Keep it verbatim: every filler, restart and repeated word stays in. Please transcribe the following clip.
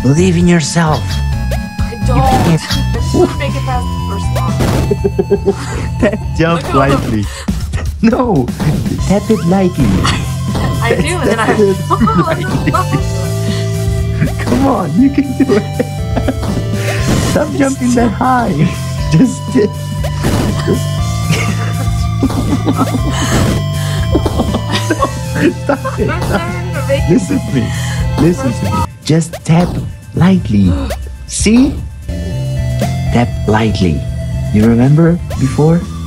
Believe in yourself. I don't. Just make it past the first one. Jump Look at all lightly. No, tap it lightly. I do, and then I. Come on, you can do it. Stop jumping that high. Just, just, just. Stop it. Stop. Listen to me. Listen to me. Just tap lightly. See? Tap lightly. You remember before?